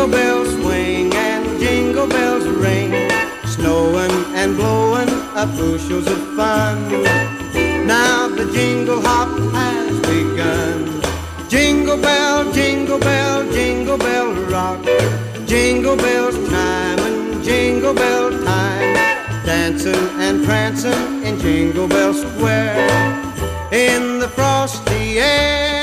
Jingle bells swing and jingle bells ring, snowing and blowing up bushels of fun. Now the jingle hop has begun. Jingle bell, jingle bell, jingle bell rock. Jingle bells chime and jingle bell time, dancing and prancing in Jingle Bell Square in the frosty air.